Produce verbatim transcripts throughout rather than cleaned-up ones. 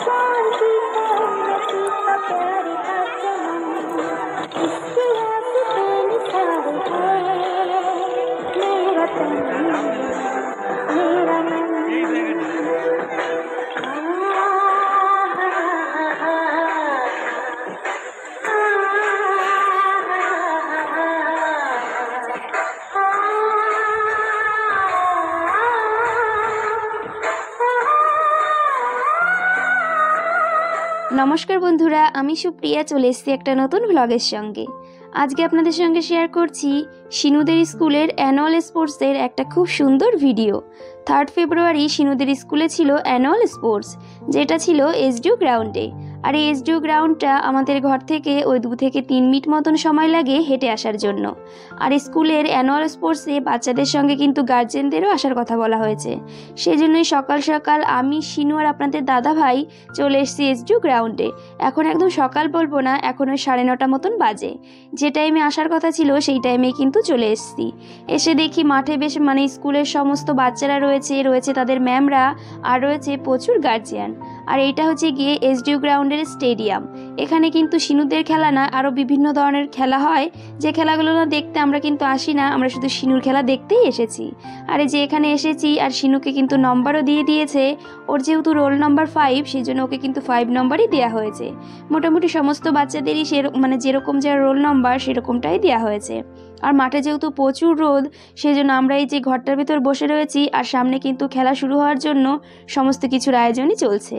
शांति का उन्नति का प्यार का चमन, इसके वास्ते निसार है मेरा तन मेरा मन। नमस्कार बंधुरा, आमी सुप्रिया चले एसेছি একটা নতুন ব্লগের সঙ্গে। আজকে আপনাদের সঙ্গে শেয়ার করছি শিনুদের স্কুলের অ্যানুয়াল স্পোর্টসের একটা খুব সুন্দর ভিডিও। থার্ড ফেব্রুয়ারি শিনুদের স্কুলে ছিল অ্যানুয়াল স্পোর্টস, যেটা ছিল এসডিও গ্রাউন্ডে। আর এই এসডিও গ্রাউন্ডটা আমাদের ঘর থেকে ওই দু থেকে তিন মিনিট মতন সময় লাগে হেঁটে আসার জন্য। আর স্কুলের অ্যানুয়াল স্পোর্টসে বাচ্চাদের সঙ্গে কিন্তু গার্জেনদেরও আসার কথা বলা হয়েছে। সেই জন্যই সকাল সকাল আমি, শিনু আর আপনাদের দাদা ভাই চলে এসেছি এসডিও গ্রাউন্ডে। এখন একদম সকাল বলবো না, এখন ওই সাড়ে নটা মতন বাজে। যে টাইমে আসার কথা ছিল সেই টাইমে কিন্তু চলে এসেছি। এসে দেখি মাঠে বেশ মানে স্কুলের সমস্ত বাচ্চারা রয়েছে, রয়েছে তাদের ম্যামরা, আর রয়েছে প্রচুর গার্জিয়ান। আর এইটা হচ্ছে গিয়ে এসডিও গ্রাউন্ডের স্টেডিয়াম। এখানে কিন্তু শিনুদের খেলা না, আরও বিভিন্ন ধরনের খেলা হয়, যে খেলাগুলো না দেখতে আমরা কিন্তু আসি না, আমরা শুধু শিনুর খেলা দেখতেই এসেছি। আর এই যে এখানে এসেছি, আর শিনুকে কিন্তু নম্বরও দিয়ে দিয়েছে। ওর যেহেতু রোল নম্বর ফাইভ, সেই জন্য ওকে কিন্তু ফাইভ নম্বরই দেওয়া হয়েছে। মোটামুটি সমস্ত বাচ্চাদেরই সে মানে যেরকম যা রোল নম্বর সেরকমটাই দেওয়া হয়েছে। আর মাঠে যেহেতু প্রচুর রোদ, সেই জন্য আমরা এই যে ঘরটার ভিতর বসে রয়েছি, আর সামনে কিন্তু খেলা শুরু হওয়ার জন্য সমস্ত কিছুর আয়োজনই চলছে।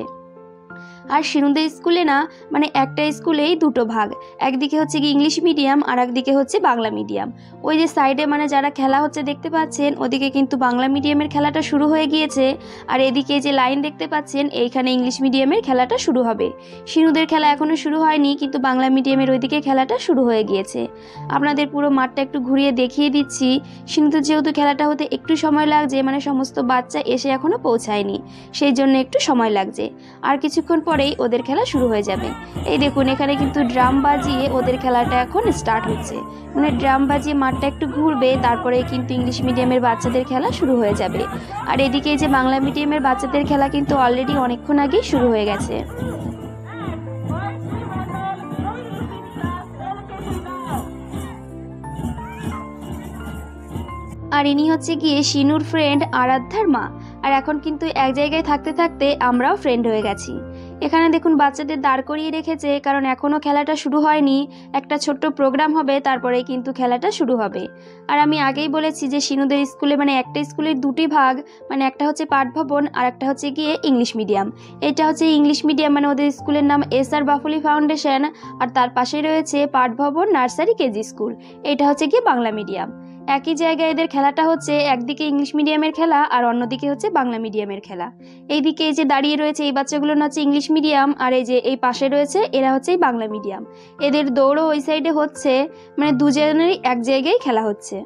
আর শিনুদের স্কুলে না মানে একটা স্কুলেই দুটো ভাগ, একদিকে হচ্ছে কি ইংলিশ মিডিয়াম আর একদিকে হচ্ছে বাংলা মিডিয়াম। ওই যে সাইডে মানে যারা খেলা হচ্ছে দেখতে পাচ্ছেন, ওদিকে কিন্তু বাংলা মিডিয়ামের খেলাটা শুরু হয়ে গিয়েছে। আর এদিকে যে লাইন দেখতে পাচ্ছেন, এইখানে ইংলিশ মিডিয়ামের খেলাটা শুরু হবে। শিনুদের খেলা এখনও শুরু হয়নি, কিন্তু বাংলা মিডিয়ামের ওইদিকে খেলাটা শুরু হয়ে গিয়েছে। আপনাদের পুরো মাঠটা একটু ঘুরিয়ে দেখিয়ে দিচ্ছি। শিনুদের যেহেতু খেলাটা হতে একটু সময় লাগছে, মানে সমস্ত বাচ্চা এসে এখনও পৌঁছায়নি, সেই জন্য একটু সময় লাগছে। আর কিছুক্ষণ পরেই ওদের খেলা শুরু হয়ে যাবে। এই দেখুন, এখানে কিন্তু ড্রাম বাজিয়ে ওদের খেলাটা এখন স্টার্ট হচ্ছে। মানে ড্রাম বাজিয়ে মাঠটা একটু ঘুরবে, তারপরে কিন্তু ইংলিশ মিডিয়ামের বাচ্চাদের খেলা শুরু হয়ে যাবে। আর এদিকে যে বাংলা মিডিয়ামের বাচ্চাদের খেলা কিন্তু অলরেডি অনেকক্ষণ আগেই শুরু হয়ে গেছে। আর ইনি হচ্ছে গিয়ে শিনুর ফ্রেন্ড আরাধ্যার মা। আর এখন কিন্তু এক জায়গায় থাকতে থাকতে আমরাও ফ্রেন্ড হয়ে গেছি। এখানে দেখুন বাচ্চাদের দাঁড় করিয়ে রেখেছে, কারণ এখনও খেলাটা শুরু হয়নি। একটা ছোট্ট প্রোগ্রাম হবে, তারপরেই কিন্তু খেলাটা শুরু হবে। আর আমি আগেই বলেছি যে শিনুদের স্কুলে মানে একটা স্কুলের দুটি ভাগ, মানে একটা হচ্ছে পাঠভবন আর একটা হচ্ছে গিয়ে ইংলিশ মিডিয়াম। এটা হচ্ছে ইংলিশ মিডিয়াম, মানে ওদের স্কুলের নাম এস আর বাফুলি ফাউন্ডেশন। আর তার পাশে রয়েছে পাঠভবন নার্সারি কেজি স্কুল, এটা হচ্ছে গিয়ে বাংলা মিডিয়াম। একই জায়গায় এদের খেলাটা হচ্ছে, একদিকে ইংলিশ মিডিয়ামের খেলা আর অন্যদিকে হচ্ছে বাংলা মিডিয়ামের খেলা। এইদিকে এই যে দাঁড়িয়ে রয়েছে এই বাচ্চাগুলো হচ্ছে ইংলিশ মিডিয়াম, আর এই যে এই পাশে রয়েছে এরা হচ্ছে বাংলা মিডিয়াম। এদের দৌড়ও ওই সাইডে হচ্ছে, মানে দুজনেরই এক জায়গায় খেলা হচ্ছে।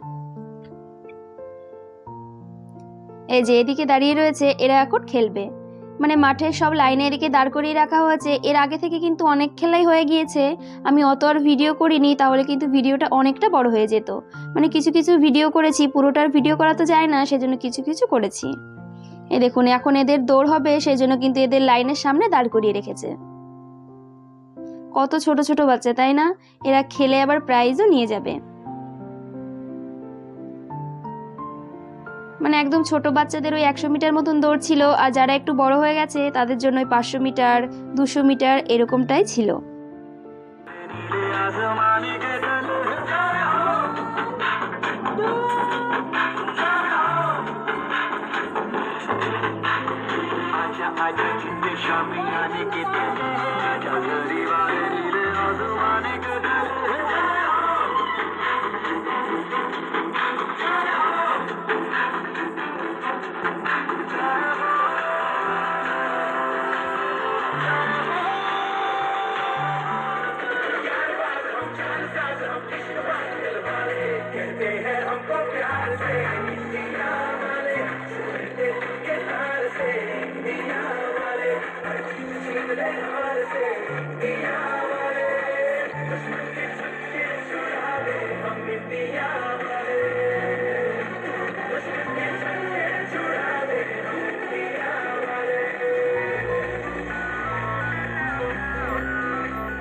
এই যে এদিকে দাঁড়িয়ে রয়েছে এরা এখন খেলবে। মানে মাঠে সব লাইনে এদিকে দাঁড় করিয়ে রাখা হয়েছে। এর আগে থেকে কিন্তু অনেক খেলাই হয়ে গিয়েছে, আমি অত আর ভিডিও করিনি, তাহলে কিন্তু ভিডিওটা অনেকটা বড় হয়ে যেত। মানে কিছু কিছু ভিডিও করেছি, পুরোটার ভিডিও করা তো যায় না, সেজন্য কিছু কিছু করেছি। এই দেখুন এখন এদের দৌড় হবে, সেই জন্য কিন্তু এদের লাইনের সামনে দাঁড় করিয়ে রেখেছে। কত ছোট ছোট বাচ্চা, তাই না? এরা খেলে আবার প্রাইজও নিয়ে যাবে। মানে একদম ছোট বাচ্চাদের ওই একশো মিটার মতন দৌড় ছিল, আর যারা একটু বড় হয়ে গেছে তাদের জন্য ওই পাঁচশো মিটার দুশো মিটার এরকমটাই ছিল।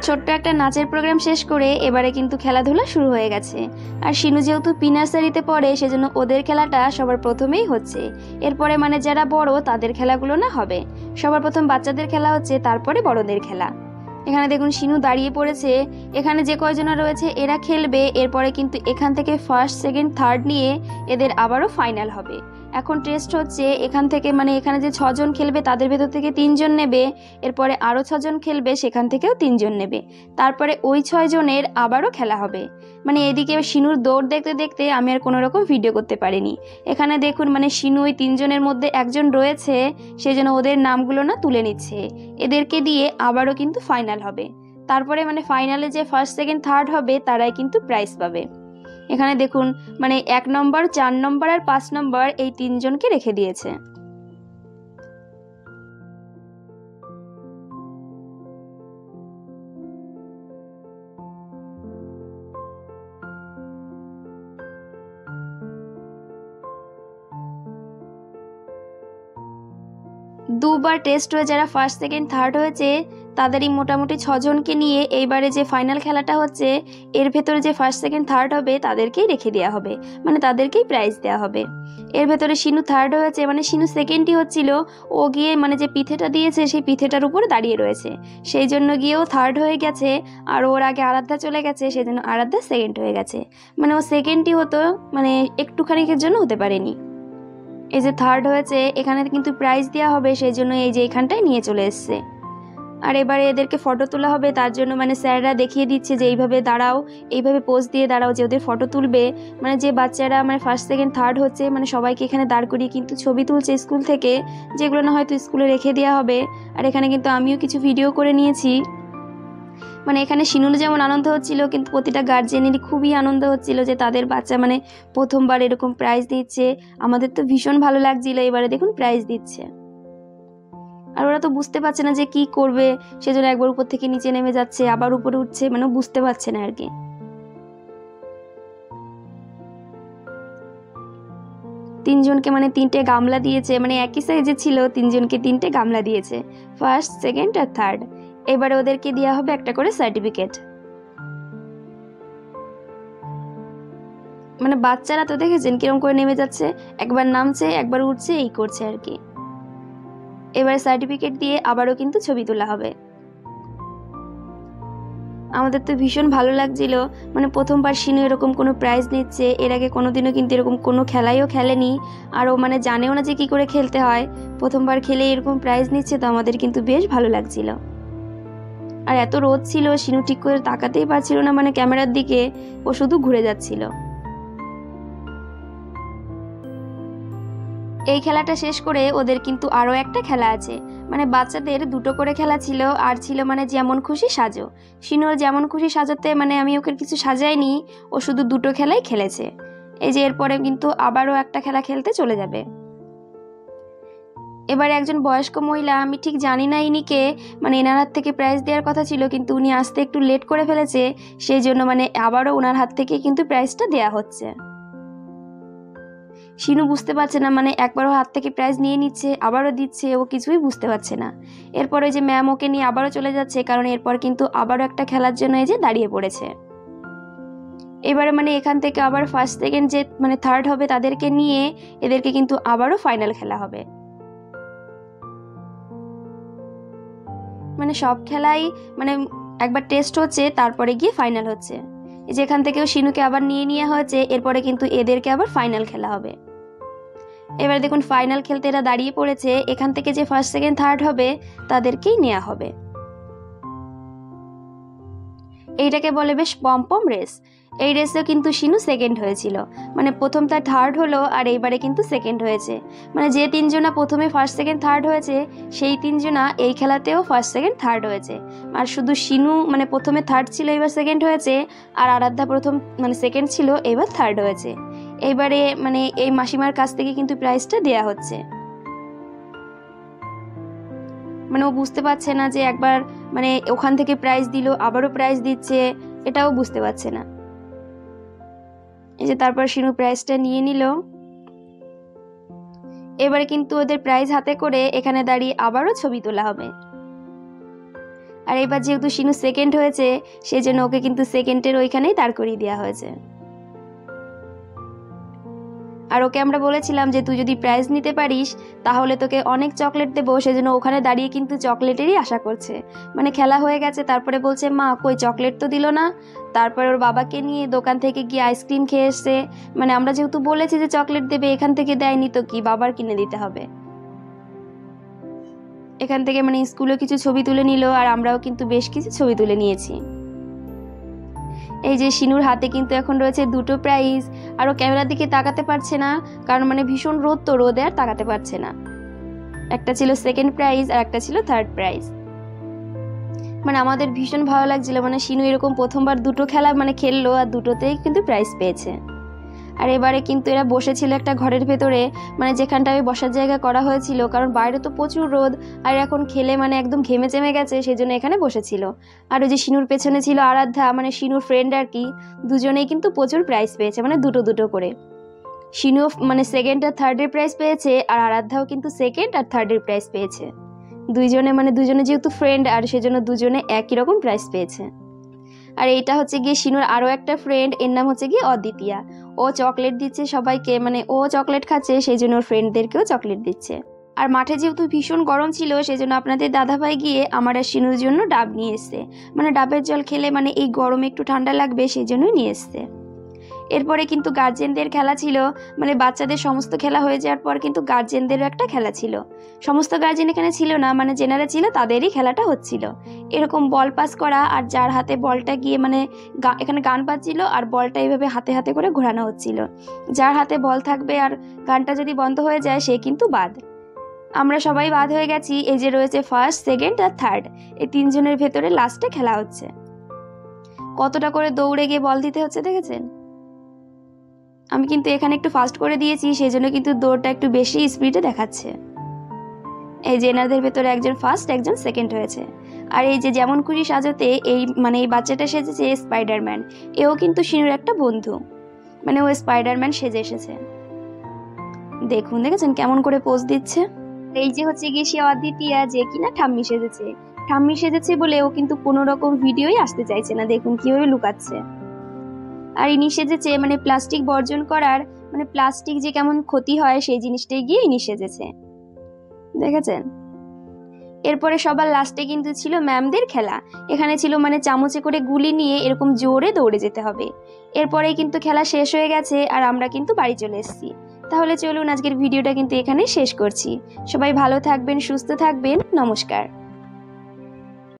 ছোট্ট একটা নাচের প্রোগ্রাম শেষ করে এবারে কিন্তু খেলাধুলা শুরু হয়ে গেছে। আর শিনু যেহেতু প্রি নার্সারিতে পড়ে সেজন্য ওদের খেলাটা সবার প্রথমেই হচ্ছে। এরপরে মানে যারা বড় তাদের খেলাগুলো না হবে। সবার প্রথম বাচ্চাদের খেলা হচ্ছে, তারপরে বড়দের খেলা। এখানে দেখুন শিনু দাঁড়িয়ে পড়েছে। এখানে যে কয়জনা রয়েছে এরা খেলবে, এরপরে কিন্তু এখান থেকে ফার্স্ট সেকেন্ড থার্ড নিয়ে এদের আবারও ফাইনাল হবে। এখন টেস্ট হচ্ছে এখান থেকে, মানে এখানে যে ছজন খেলবে তাদের ভেতর থেকে তিনজন নেবে, এরপরে আরও ছজন খেলবে সেখান থেকেও তিনজন নেবে, তারপরে ওই ছয় জনের আবারও খেলা হবে। মানে এদিকে শিনুর দৌড় দেখতে দেখতে আমি আর কোনো রকম ভিডিও করতে পারিনি। এখানে দেখুন মানে শিনু ওই তিনজনের মধ্যে একজন রয়েছে, সেজন্য ওদের নামগুলো না তুলে নিচ্ছে। এদেরকে দিয়ে আবারও কিন্তু ফাইনাল হবে। তারপরে মানে ফাইনালে যে ফার্স্ট সেকেন্ড থার্ড হবে তারাই কিন্তু প্রাইজ পাবে। এখানে দেখুন মানে এক নম্বর, চার নম্বর আর পাঁচ নম্বর এই তিনজনকে রেখে দিয়েছে। দুবার টেস্ট হয়ে যারা ফার্স্ট সেকেন্ড থার্ড হয়েছে তাদেরই মোটামুটি ছজনকে নিয়ে এইবারে যে ফাইনাল খেলাটা হচ্ছে এর ভেতরে যে ফার্স্ট সেকেন্ড থার্ড হবে তাদেরকেই রেখে দেওয়া হবে, মানে তাদেরকেই প্রাইজ দেওয়া হবে। এর ভেতরে শিনু থার্ড হয়েছে, মানে শিনু সেকেন্ডই হচ্ছিল, ও গিয়ে মানে যে পিঠেটা দিয়েছে সেই পিঠেটার উপরে দাঁড়িয়ে রয়েছে, সেই জন্য গিয়েও থার্ড হয়ে গেছে। আর ওর আগে আরাধ্যা চলে গেছে, সেই জন্য আরাধ্যা সেকেন্ড হয়ে গেছে। মানে ও সেকেন্ডই হতো, মানে একটুখানিকের জন্য হতে পারেনি। এই যে থার্ড হয়েছে এখানে কিন্তু প্রাইজ দেওয়া হবে, সেই জন্য এই যে এখানটায় নিয়ে চলে এসছে। আর এবারে এদেরকে ফটো তোলা হবে, তার জন্য মানে স্যাররা দেখিয়ে দিচ্ছে যে এইভাবে দাঁড়াও, এইভাবে পোজ দিয়ে দাঁড়াও, যে ওদের ফটো তুলবে। মানে যে বাচ্চারা মানে ফার্স্ট সেকেন্ড থার্ড হচ্ছে মানে সবাইকে এখানে দাঁড় করিয়ে কিন্তু ছবি তুলছে স্কুল থেকে, যেগুলো না হয়তো স্কুলে রেখে দেওয়া হবে। আর এখানে কিন্তু আমিও কিছু ভিডিও করে নিয়েছি। মানে এখানে শিনুর যেমন আনন্দ হচ্ছিল, কিন্তু প্রতিটা গার্জেনেরই খুবই আনন্দ হচ্ছিল যে তাদের বাচ্চা মানে প্রথমবার এরকম প্রাইজ দিচ্ছে। আমাদের তো ভীষণ ভালো লাগছিল, এবারে দেখুন প্রাইজ দিচ্ছে। আর ওরা তো বুঝতে পারছে না যে কি করবে, সেজন্য একবার উপর থেকে নিচে নেমে যাচ্ছে, আবার উপরে উঠছে, মানে বুঝতে পারছে না আর কি। তিনজনকে মানে তিনটে গামলা দিয়েছে, মানে একই সাইজে ছিল, তিনজনকে তিনটে গামলা দিয়েছে, ফার্স্ট সেকেন্ড আর থার্ড। এবারে ওদেরকে দেওয়া হবে একটা করে সার্টিফিকেট। মানে বাচ্চারা তো দেখেছেন কিরকম করে নেমে যাচ্ছে, একবার নামছে একবার উঠছে, এই করছে আর কি। এবারে সার্টিফিকেট দিয়ে আবারও কিন্তু ছবি তোলা হবে। আমাদের তো ভীষণ ভালো লাগছিল, মানে প্রথমবার শিনু এরকম কোনো প্রাইজ নিচ্ছে। এর আগে কোনোদিনও কিন্তু এরকম কোনো খেলাইও খেলেনি, আর ও মানে জানেও না যে কী করে খেলতে হয়। প্রথমবার খেলে এরকম প্রাইজ নিচ্ছে, তো আমাদের কিন্তু বেশ ভালো লাগছিল। আর এত রোদ ছিল, শিনু ঠিক করে তাকাতেই পারছিল না মানে ক্যামেরার দিকে, ও শুধু ঘুরে যাচ্ছিল। এই খেলাটা শেষ করে ওদের কিন্তু আরও একটা খেলা আছে, মানে বাচ্চাদের দুটো করে খেলা ছিল, আর ছিল মানে যেমন খুশি সাজো। শিনুর যেমন খুশি সাজাতে মানে আমি ওকে কিছু সাজাইনি, ও শুধু দুটো খেলাই খেলেছে। এই যে এরপরে কিন্তু আবারও একটা খেলা খেলতে চলে যাবে। এবারে একজন বয়স্ক মহিলা, আমি ঠিক জানি না ইনিকে, মানে এনার হাত থেকে প্রাইজ দেওয়ার কথা ছিল কিন্তু উনি আসতে একটু লেট করে ফেলেছে, সেই জন্য মানে আবারও ওনার হাত থেকে কিন্তু প্রাইজটা দেওয়া হচ্ছে। শিনু বুঝতে পারছে না, মানে একবারও হাত থেকে প্রাইজ নিয়ে নিচ্ছে আবারও দিচ্ছে, ও কিছুই বুঝতে পারছে না। এরপরে যে ম্যাম ওকে নিয়ে আবারও চলে যাচ্ছে, কারণ এরপর কিন্তু আবারও একটা খেলার জন্য এই যে দাঁড়িয়ে পড়েছে। এবারে মানে এখান থেকে আবার ফার্স্ট সেকেন্ড যে মানে থার্ড হবে তাদেরকে নিয়ে এদেরকে কিন্তু আবারও ফাইনাল খেলা হবে। মানে সব খেলাই মানে একবার টেস্ট হচ্ছে, তারপরে গিয়ে ফাইনাল হচ্ছে। যেখান থেকেও শিনুকে আবার নিয়ে নেওয়া হয়েছে, এরপরে কিন্তু এদেরকে আবার ফাইনাল খেলা হবে। এবার দেখুন ফাইনাল খেলতে এরা দাঁড়িয়ে পড়েছে, এখান থেকে যে ফার্স্ট সেকেন্ড থার্ড হবে তাদেরকেই নেওয়া হবে। এইটাকে বলে বেশ পম্পম রেস। এই রেসেও কিন্তু শিনু সেকেন্ড হয়েছিল, মানে প্রথম তার থার্ড হলো, আর এইবারে কিন্তু সেকেন্ড হয়েছে। মানে যে তিনজনা প্রথমে ফার্স্ট সেকেন্ড থার্ড হয়েছে সেই তিনজনা এই খেলাতেও ফার্স্ট সেকেন্ড থার্ড হয়েছে। আর শুধু শিনু মানে প্রথমে থার্ড ছিল, এবার সেকেন্ড হয়েছে, আর আরাধ্যা প্রথম মানে সেকেন্ড ছিল, এবার থার্ড হয়েছে। এইবারে মানে এই মাসিমার কাছ থেকে কিন্তু প্রাইজটা দেয়া হচ্ছে। মানে ও বুঝতে পারছে না যে একবার মানে ওখান থেকে প্রাইজ দিল আবারও প্রাইজ দিচ্ছে, এটাও বুঝতে পারছে না। এই যে তারপর শিনু প্রাইজটা নিয়ে নিল। এবারে কিন্তু ওদের প্রাইজ হাতে করে এখানে দাঁড়িয়ে আবারও ছবি তোলা হবে। আর এবার যেহেতু শিনু সেকেন্ড হয়েছে সেই জন্য ওকে কিন্তু সেকেন্ডের ওইখানেই দাঁড় করিয়ে দেওয়া হয়েছে। আর ওকে আমরা বলেছিলাম যে তুই যদি প্রাইজ নিতে পারিস তাহলে তোকে অনেক চকলেট দেবো, সেজন্য ওখানে দাঁড়িয়ে কিন্তু চকলেটেরই আশা করছে। মানে খেলা হয়ে গেছে, তারপরে বলছে মা কই চকলেট তো দিল না। তারপরে ওর বাবাকে নিয়ে দোকান থেকে গিয়ে আইসক্রিম খেয়ে এসছে। মানে আমরা যেহেতু বলেছি যে চকলেট দেবে, এখান থেকে দেয়নি তো কি, বাবার কিনে দিতে হবে। এখান থেকে মানে স্কুলে কিছু ছবি তুলে নিল, আর আমরাও কিন্তু বেশ কিছু ছবি তুলে নিয়েছি। এই যে শিনুর হাতে কিন্তু এখন রয়েছে দুটো প্রাইজ, আর ও ক্যামেরার দিকে তাকাতে পারছে না, কারণ মানে ভীষণ রোদ, তো রোদে আর তাকাতে পারছে না। একটা ছিল সেকেন্ড প্রাইজ আর একটা ছিল থার্ড প্রাইজ। মানে আমাদের ভীষণ ভালো লাগছিল, মানে শিনু এরকম প্রথমবার দুটো খেলা মানে খেললো আর দুটোতেই কিন্তু প্রাইজ পেয়েছে। আর এবারে কিন্তু এরা বসেছিল একটা ঘরের ভেতরে, মানে যেখানটায় বসার জায়গা করা হয়েছিল, কারণ বাইরে তো প্রচুর রোদ, আর এখন খেলে মানে একদম ঘেমে চেমে গেছে, সেই জন্য এখানে বসেছিল। আর ওই যে শিনুর পেছনে ছিল আরাধ্যা, মানে শিনুর ফ্রেন্ড আর কি, দুজনেই কিন্তু প্রচুর প্রাইজ পেয়েছে, মানে দুটো দুটো করে। শিনু মানে সেকেন্ড আর থার্ডের প্রাইজ পেয়েছে, আর আরাধ্যাও কিন্তু সেকেন্ড আর থার্ডের প্রাইজ পেয়েছে। দুইজনে মানে দুজনে যেহেতু ফ্রেন্ড, আর সেজন্য দুজনে একই রকম প্রাইজ পেয়েছে। আর এইটা হচ্ছে গিয়ে শিনুর আরও একটা ফ্রেন্ড, এর নাম হচ্ছে গিয়ে অদ্বিতীয়া। ও চকলেট দিচ্ছে সবাইকে, মানে ও চকলেট খাচ্ছে সেই জন্য ওর ফ্রেন্ডদেরকেও চকলেট দিচ্ছে। আর মাঠে যেহেতু ভীষণ গরম ছিল সেই জন্য আপনাদের দাদাভাই গিয়ে আমার আর শিনুর জন্য ডাব নিয়ে এসছে। মানে ডাবের জল খেলে মানে এই গরমে একটু ঠান্ডা লাগবে সেই জন্যই নিয়ে এসছে। এরপরে কিন্তু গার্জেনদের খেলা ছিল, মানে বাচ্চাদের সমস্ত খেলা হয়ে যাওয়ার পর কিন্তু গার্জেনদেরও একটা খেলা ছিল। সমস্ত গার্জেন এখানে ছিল না, মানে যেনারা ছিল তাদেরই খেলাটা হচ্ছিল। এরকম বল পাস করা, আর যার হাতে বলটা গিয়ে মানে এখানে গান বাজছিল আর বলটা এইভাবে হাতে হাতে করে ঘোরানো হচ্ছিল। যার হাতে বল থাকবে আর গানটা যদি বন্ধ হয়ে যায় সে কিন্তু বাদ। আমরা সবাই বাদ হয়ে গেছি। এই যে রয়েছে ফার্স্ট, সেকেন্ড আর থার্ড, এই তিনজনের ভেতরে লাস্টে খেলা হচ্ছে। কতটা করে দৌড়ে গিয়ে বল দিতে হচ্ছে দেখেছেন। আমি কিন্তু এখানে একটু ফাস্ট করে দিয়েছি, সেই জন্য কিন্তু দৌড়টা একটু বেশি স্পিডে দেখাচ্ছে। এই যে এনাদের ভেতরে একজন ফার্স্ট একজন সেকেন্ড হয়েছে। আর এই যে যেমন খুশি সাজাতে এই মানে এই বাচ্চাটা সেজেছে স্পাইডারম্যান, এও কিন্তু শিনুর একটা বন্ধু, মানে ও স্পাইডারম্যান সেজে এসেছে। দেখুন দেখেছেন কেমন করে পোজ দিচ্ছে। এই যে হচ্ছে গিয়ে সে অদ্বিতীয়া, যে কিনা ঠাম্মি সেজেছে। ঠাম্মি সেজেছে বলে ও কিন্তু কোনো রকম ভিডিওই আসতে চাইছে না, দেখুন কিভাবে লুকাচ্ছে। আর ইনি সেজেছে মানে প্লাস্টিক বর্জন করার, মানে প্লাস্টিক যে কেমন ক্ষতি হয় সেই জিনিসটাই গিয়ে ইনি সেজেছে, দেখেছেন। এরপরে সবার লাস্টে কিন্তু ছিল ম্যামদের খেলা। এখানে ছিল মানে চামচে করে গুলি নিয়ে এরকম জোরে দৌড়ে যেতে হবে। এরপরে কিন্তু খেলা শেষ হয়ে গেছে আর আমরা কিন্তু বাড়ি চলে এসেছি। তাহলে চলুন আজকের ভিডিওটা কিন্তু এখানে শেষ করছি। সবাই ভালো থাকবেন, সুস্থ থাকবেন, নমস্কার।